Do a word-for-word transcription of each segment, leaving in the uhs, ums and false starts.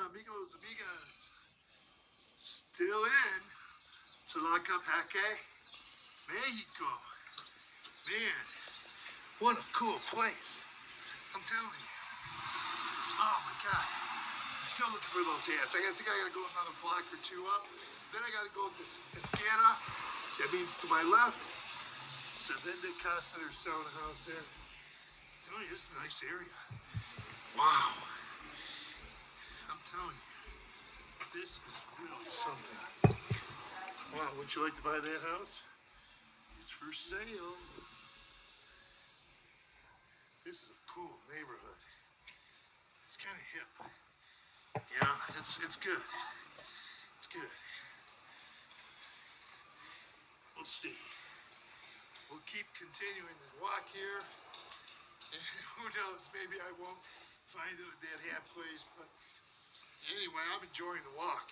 amigos, amigas. Still in Tlaquepaque, Mexico. Man, what a cool place. I'm telling you. Oh my God. I'm still looking for those hats. I think I gotta go another block or two up. Then I gotta go to Esquina. That means to my left. Savenda Casa or sauna house there. I'm telling you, this is a nice area. Wow. I'm telling you. This is really something. Wow, would you like to buy that house? It's for sale. This is a cool neighborhood. It's kind of hip. Yeah, it's it's good. It's good. We'll see. We'll keep continuing to walk here. And who knows, maybe I won't find that hat place, but anyway, I'm enjoying the walk.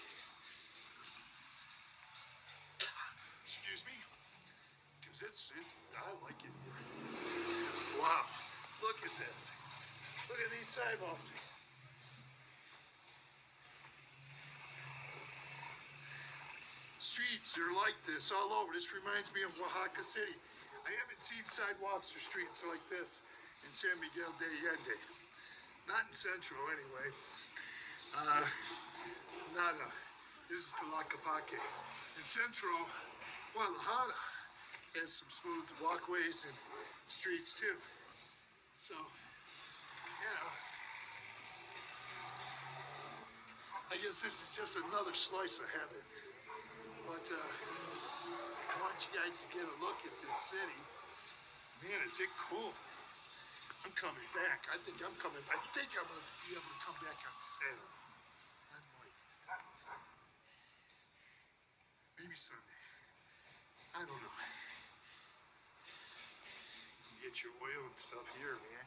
Excuse me, because it's, it's, I like it here. Wow, look at this. Look at these sidewalks. Streets are like this all over. This reminds me of Oaxaca City. I haven't seen sidewalks or streets like this in San Miguel de Allende. Not in Central, anyway. Uh, nada. This is Tlaquepaque. In Central, Guadalajara has some smooth walkways and streets too. So, you know, I guess this is just another slice of heaven. But uh, I want you guys to get a look at this city. Man, is it cool. I'm coming back. I think I'm coming. I think I'm going to be able to come back on Saturday. I might. Maybe Sunday. I don't know. You get your oil and stuff here, man.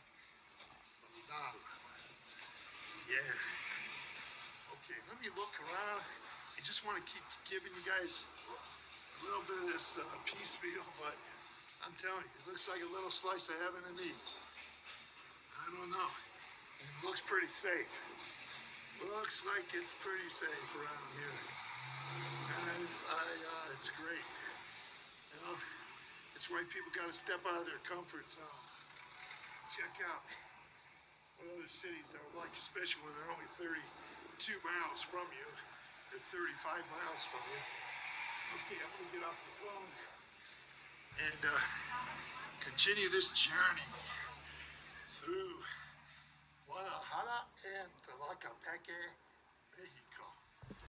Yeah. Okay, let me look around. I just want to keep giving you guys a little bit of this uh, piecemeal, but I'm telling you, it looks like a little slice of heaven to me. I don't know. It looks pretty safe. Looks like it's pretty safe around here. And I, uh, it's great. You know, it's why people got to step out of their comfort zones. Check out what other cities are like, especially when they're only thirty-two miles from you. They're thirty-five miles from you. Okay, I'm gonna get off the phone and uh, continue this journey through Guadalajara and Tlaquepaque, Mexico.